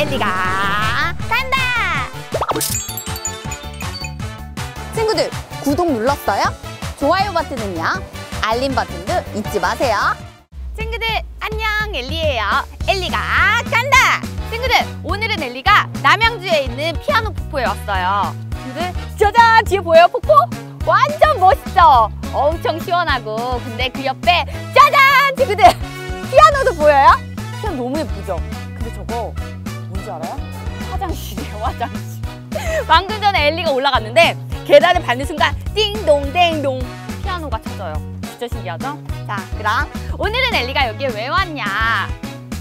엘리가 간다! 친구들, 구독 눌렀어요? 좋아요 버튼은요? 알림 버튼도 잊지 마세요. 친구들, 안녕, 엘리예요. 엘리가 간다! 친구들, 오늘은 엘리가 남양주에 있는 피아노 폭포에 왔어요. 친구들, 짜잔! 뒤에 보여요, 폭포? 완전 멋있죠? 엄청 시원하고, 근데 그 옆에 짜잔! 친구들, 피아노도 보여요? 피아노 너무 예쁘죠? 근데 저거 뭔지 알아요? 화장실이에요, 화장실. 방금 전에 엘리가 올라갔는데 계단을 밟는 순간 띵동댕동 피아노가 쳐져요. 진짜 신기하죠? 자, 그럼 오늘은 엘리가 여기에 왜 왔냐?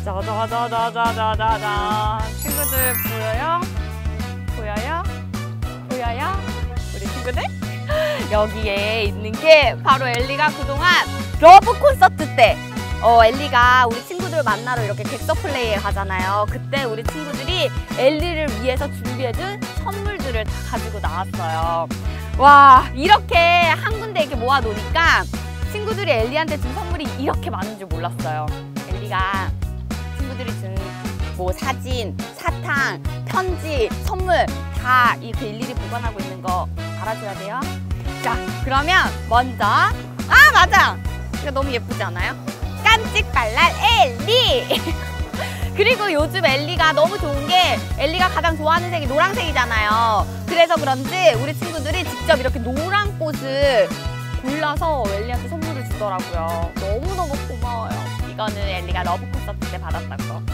짜자자자자자자자. 친구들 보여요? 보여요? 보여요? 우리 친구들? 여기에 있는 게 바로 엘리가 그동안 러브 콘서트 때 엘리가 우리 친구들 만나러 이렇게 객서 플레이에 가잖아요. 그때 우리 친구들이 엘리를 위해서 준비해준 선물들을 다 가지고 나왔어요. 와, 이렇게 한 군데 이렇게 모아놓으니까 친구들이 엘리한테 준 선물이 이렇게 많은 줄 몰랐어요. 엘리가 친구들이 준 뭐 사진, 사탕, 편지, 선물 다 이렇게 일일이 보관하고 있는 거 알아줘야 돼요. 자, 그러면 먼저 맞아! 이거 너무 예쁘지 않아요? 깜찍발랄 엘리! 그리고 요즘 엘리가 너무 좋은 게 엘리가 가장 좋아하는 색이 노란색이잖아요. 그래서 그런지 우리 친구들이 직접 이렇게 노란 꽃을 골라서 엘리한테 선물을 주더라고요. 너무너무 고마워요. 이거는 엘리가 러브 콘서트 때 받았던 거.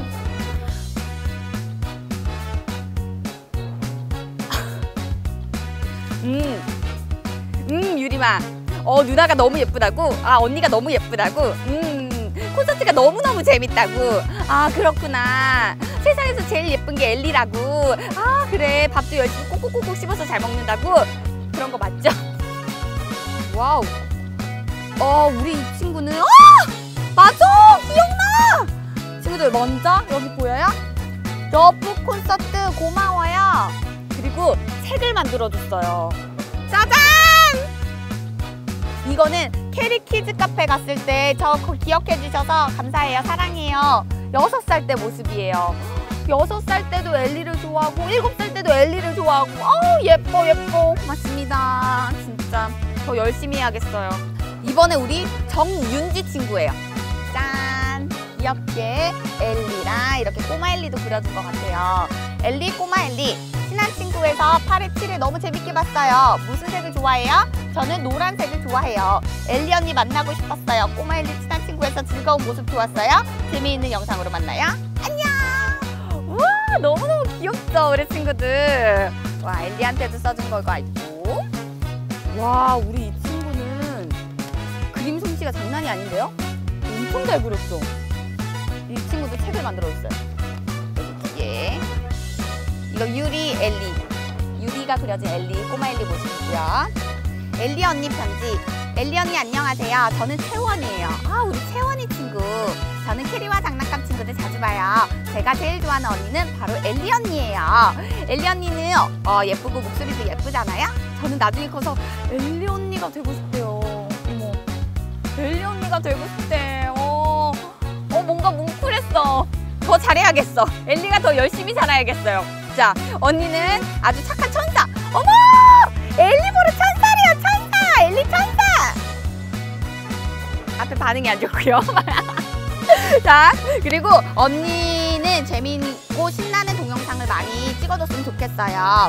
유리마. 누나가 너무 예쁘다고? 언니가 너무 예쁘다고? 콘서트가 너무너무 재밌다고? 그렇구나. 세상에서 제일 예쁜 게 엘리라고? 그래. 밥도 열심히 꼭꼭꼭꼭 씹어서 잘 먹는다고? 그런 거 맞죠? 와우. 우리 이 친구는 맞아! 기억나! 친구들 먼저 여기 보여요? 러브 콘서트 고마워요. 그리고 책을 만들어줬어요. 짜잔! 이거는 캐리 키즈 카페 갔을 때 저 기억해 주셔서 감사해요. 사랑해요. 6살 때 모습이에요. 6살 때도 엘리를 좋아하고 7살 때도 엘리를 좋아하고 예뻐 예뻐. 고맙습니다. 진짜 더 열심히 해야겠어요. 이번에 우리 정윤지 친구예요. 짠! 귀엽게 엘리랑 이렇게 꼬마 엘리도 그려준 것 같아요. 엘리, 꼬마 엘리. 친한 친구에서 8회 7일 너무 재밌게 봤어요. 무슨 색을 좋아해요? 저는 노란색을 좋아해요. 엘리 언니 만나고 싶었어요. 꼬마 엘리 친한 친구에서 즐거운 모습 좋았어요. 재미있는 영상으로 만나요. 안녕! 우와, 너무너무 귀엽죠, 우리 친구들. 와, 엘리한테도 써준 거가 있고. 와, 우리 이 친구는 그림 솜씨가 장난이 아닌데요? 엄청 잘 그렸죠? 이 친구도 책을 만들어줬어요. 여기 뒤에. 이거 유리, 엘리. 유리가 그려진 엘리, 꼬마 엘리 모습이고요. 엘리 언니 편지. 엘리 언니 안녕하세요. 저는 채원이에요. 우리 채원이 친구. 저는 캐리와 장난감 친구들 자주 봐요. 제가 제일 좋아하는 언니는 바로 엘리 언니예요. 엘리 언니는 예쁘고 목소리도 예쁘잖아요. 저는 나중에 커서 엘리 언니가 되고 싶대요. 어머, 엘리 언니가 되고 싶대. 뭔가 뭉클했어. 더 잘해야겠어. 엘리가 더 열심히 살아야겠어요. 자, 언니는 아주 착한 천사. 어머! 엘리 보러 천사래요, 천사! 엘리 천사! 앞에 반응이 안 좋고요. 자, 그리고 언니는 재미있고 신나는 동영상을 많이 찍어줬으면 좋겠어요.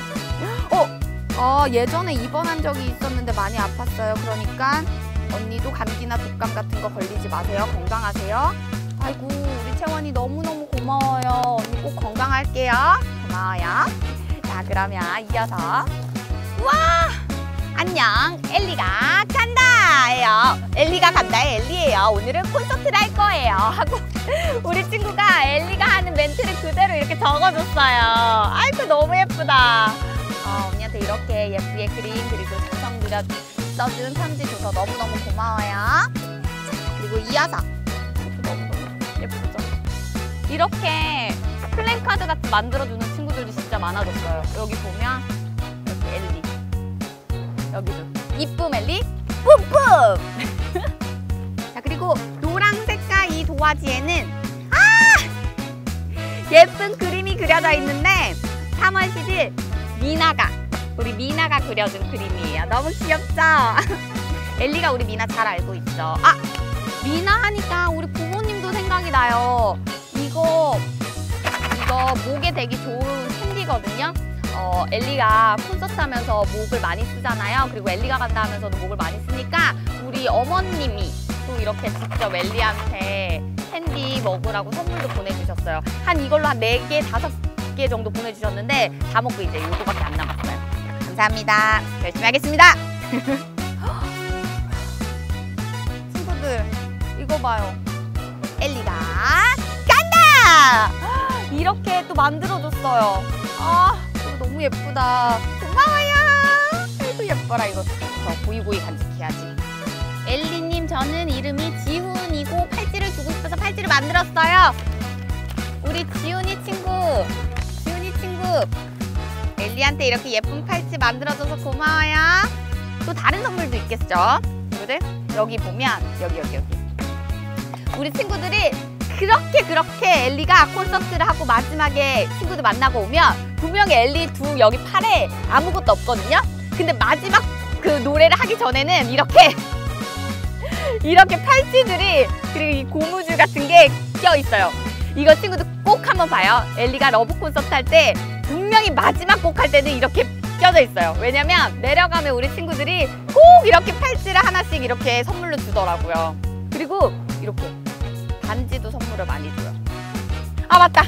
예전에 입원한 적이 있었는데 많이 아팠어요. 그러니까 언니도 감기나 독감 같은 거 걸리지 마세요. 건강하세요. 아이고, 우리 채원이 너무너무 고마워요. 언니 꼭 건강할게요. 고마워요. 자, 그러면 이어서 우와! 안녕, 엘리가 간다예요. 엘리가 간다, 엘리예요. 오늘은 콘서트를 할 거예요. 하고 우리 친구가 엘리가 하는 멘트를 그대로 이렇게 적어줬어요. 아이고, 너무 예쁘다. 언니한테 이렇게 예쁘게 그림 그리고 작성 그려 써준 편지 줘서 너무너무 고마워요. 자, 그리고 이어서 너무너무 예쁘죠? 이렇게 플랜카드 같은 만들어주는 친구들도 진짜 많아졌어요. 여기 보면 이렇게 엘리, 여기도 이쁨 엘리 뿜뿜. 자, 그리고 노란 색깔 이 도화지에는 예쁜 그림이 그려져 있는데 3월 10일 우리 미나가 그려준 그림이에요. 너무 귀엽죠? 엘리가 우리 미나 잘 알고 있죠. 아! 미나 하니까 우리 부모님도 생각이 나요. 이거 목에 되게 좋은 캔디거든요. 엘리가 콘서트 하면서 목을 많이 쓰잖아요. 그리고 엘리가 간다 하면서도 목을 많이 쓰니까 우리 어머님이 또 이렇게 직접 엘리한테 캔디 먹으라고 선물도 보내주셨어요. 이걸로 한 4개, 5개 정도 보내주셨는데 다 먹고 이제 요거밖에 안 남았어요. 감사합니다. 열심히 하겠습니다. 친구들 이거 봐요. 엘리가 간다! 이렇게 또 만들어줬어요. 아, 이거 너무 예쁘다. 고마워요. 아이고 예뻐라. 이거 저 고이고이 간직해야지. 엘리님, 저는 이름이 지훈이고 팔찌를 주고 싶어서 팔찌를 만들었어요. 우리 지훈이 친구 엘리한테 이렇게 예쁜 팔찌 만들어줘서 고마워요. 또 다른 선물도 있겠죠? 친구들 여기 보면 여기 우리 친구들이 그렇게 엘리가 콘서트를 하고 마지막에 친구들 만나고 오면 분명히 엘리 여기 팔에 아무것도 없거든요. 근데 마지막 그 노래를 하기 전에는 이렇게 팔찌들이, 그리고 이 고무줄 같은 게 껴있어요. 이거 친구들 꼭 한번 봐요. 엘리가 러브 콘서트 할 때 분명히 마지막 곡 할 때는 이렇게 껴져 있어요. 왜냐면 내려가면 우리 친구들이 꼭 이렇게 팔찌를 하나씩 이렇게 선물로 주더라고요. 그리고 이렇게 반지도 선물을 많이 줘요. 아 맞다!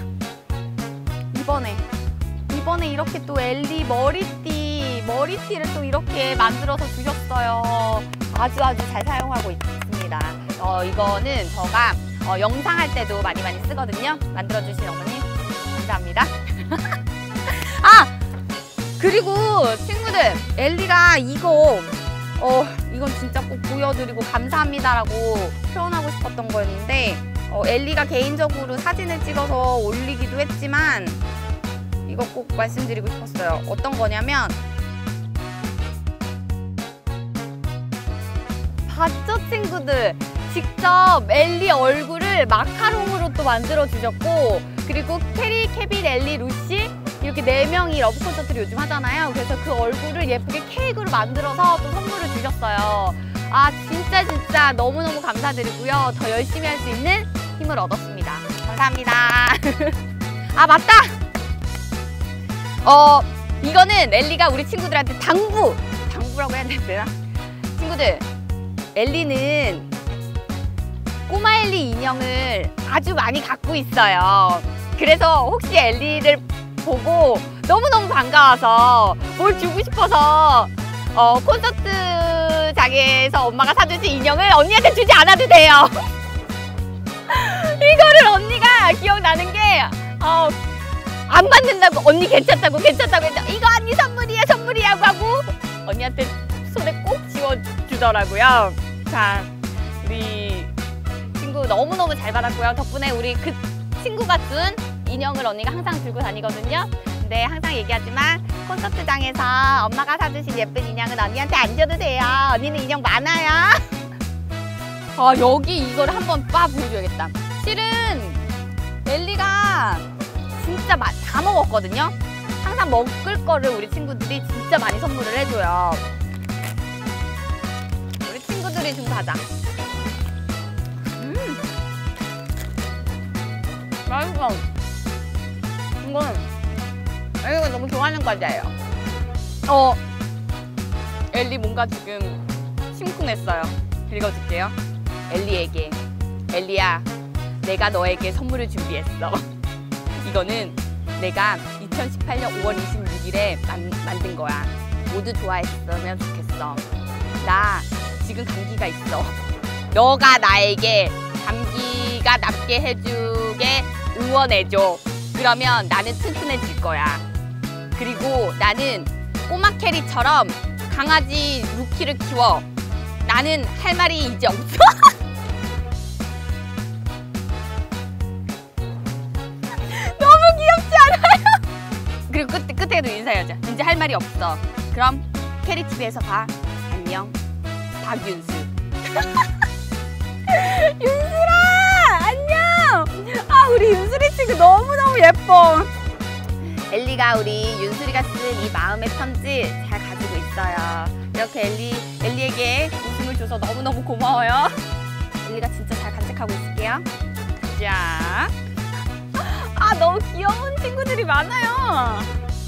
이번에 이렇게 또 엘리 머리띠를 또 이렇게 만들어서 주셨어요. 아주 잘 사용하고 있습니다. 이거는 제가 영상 할 때도 많이 쓰거든요. 만들어주신 어머님 감사합니다. 아! 그리고 친구들, 엘리가 이건 진짜 꼭 보여드리고 감사합니다라고 표현하고 싶었던 거였는데 엘리가 개인적으로 사진을 찍어서 올리기도 했지만 이거 꼭 말씀드리고 싶었어요. 어떤 거냐면 봤죠 친구들? 직접 엘리 얼굴을 마카롱으로 또 만들어 주셨고, 그리고 캐리, 케빈, 엘리, 루시 이렇게 4명이 러브 콘서트를 요즘 하잖아요. 그래서 그 얼굴을 예쁘게 케이크로 만들어서 또 선물을 주셨어요. 아 진짜 너무너무 감사드리고요. 더 열심히 할 수 있는 힘을 얻었습니다. 감사합니다. 아 맞다! 이거는 엘리가 우리 친구들한테 당부라고 해야 되나? 친구들, 엘리는 꼬마 엘리 인형을 아주 많이 갖고 있어요. 그래서 혹시 엘리를 보고 너무너무 반가워서 뭘 주고 싶어서 콘서트장에서 엄마가 사주신 인형을 언니한테 주지 않아도 돼요. 이거를 언니가 기억나는 게 안 받는다고, 언니 괜찮다고 했죠. 이거 언니 선물이야 하고 언니한테 손에 꼭 쥐어주더라고요. 자, 우리 친구 너무너무 잘 받았고요. 덕분에 우리 그 친구가 준 인형을 언니가 항상 들고 다니거든요. 근데 항상 얘기하지만 콘서트장에서 엄마가 사주신 예쁜 인형은 언니한테 안 줘도 돼요. 언니는 인형 많아요. 여기 이걸 한번 보여줘야겠다. 실은 엘리가 진짜 다 먹었거든요. 항상 먹을 거를 우리 친구들이 진짜 많이 선물을 해줘요. 우리 친구들이 준 과자. 맛있어. 이건 엘리가 너무 좋아하는 과자예요. 엘리 뭔가 지금 심쿵했어요. 읽어줄게요. 엘리에게. 엘리야, 내가 너에게 선물을 준비했어. 이거는 내가 2018년 5월 26일에 만든 거야. 모두 좋아했으면 좋겠어. 나 지금 감기가 있어. 너가 나에게 감기가 낫게 해주게 응원해줘. 그러면 나는 튼튼해질 거야. 그리고 나는 꼬마 캐리처럼 강아지 루키를 키워. 나는 할 말이 이제 없어. 너무 귀엽지 않아요? 그리고 끝에도 인사해야죠. 이제 할 말이 없어. 그럼 캐리TV에서 봐. 안녕. 박윤수. 윤수라! 안녕! 우리 윤수리 친구 너무너무 예뻐. 엘리가 우리 윤수리가 쓴 이 마음의 편지 잘 가지고 있어요. 이렇게 엘리에게 웃음을 줘서 너무너무 고마워요. 엘리가 진짜 잘 간직하고 있을게요. 자, 너무 귀여운 친구들이 많아요.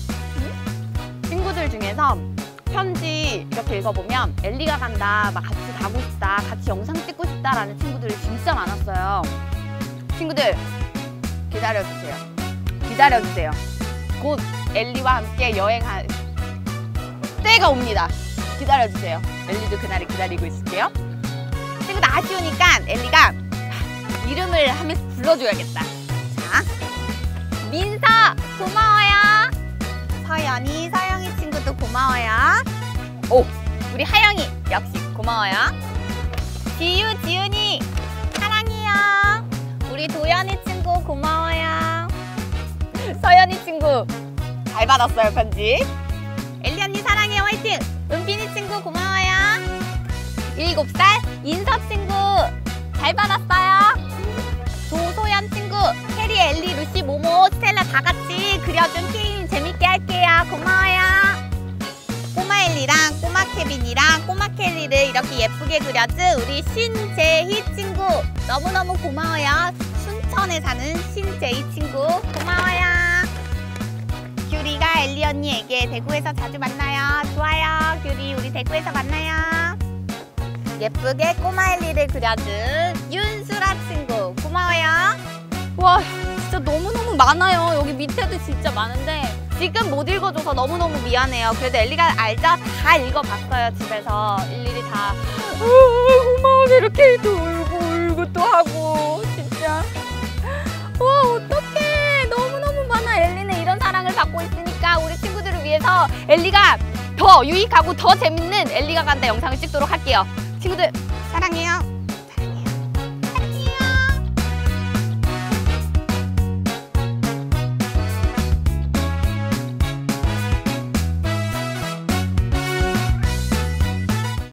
친구들 중에서 편지 이렇게 읽어보면 엘리가 간다, 막 같이 가고 싶다, 같이 영상 찍고 싶다라는 친구들이 진짜 많았어요. 친구들 기다려주세요. 기다려주세요. 곧 엘리와 함께 여행할 때가 옵니다. 기다려주세요. 엘리도 그날을 기다리고 있을게요. 친구들 아쉬우니까 엘리가 이름을 하면서 불러줘야겠다. 자, 민서 고마워요. 서연이 친구도 고마워요. 오, 우리 하영이 역시 고마워요. 지윤이 사랑해요. 우리 도연이 친구 고마워요. 서연이 친구 잘 받았어요 편지. 엘리 언니 사랑해요 화이팅. 은빈이 친구 고마워요. 7살 인서 친구 잘 받았어요. 조소연 친구 캐리, 엘리, 루시, 모모, 스텔라 다 같이 그려준 게임 재밌게 할게요. 고마워요. 꼬마 엘리랑 꼬마 케빈이랑 꼬마 캐리를 이렇게 예쁘게 그려준 우리 신재희 친구 너무너무 고마워요. 순천에 사는 신재희 친구 고마워요. 규리가 엘리 언니에게 대구에서 자주 만나요. 좋아요. 규리 우리 대구에서 만나요. 예쁘게 꼬마 엘리를 그려준 윤수라 친구 고마워요. 와 진짜 너무너무 많아요. 여기 밑에도 진짜 많은데 지금 못 읽어줘서 너무너무 미안해요. 그래도 엘리가 알죠? 다 읽어봤어요. 집에서 일일이 다 고마워 이렇게 또 울고 또 하고 진짜 와 어떡해. 너무너무 많아. 엘리는 이런 사랑을 받고 있으니까 우리 친구들을 위해서 엘리가 더 유익하고 더 재밌는 엘리가 간다 영상을 찍도록 할게요. 친구들 사랑해요.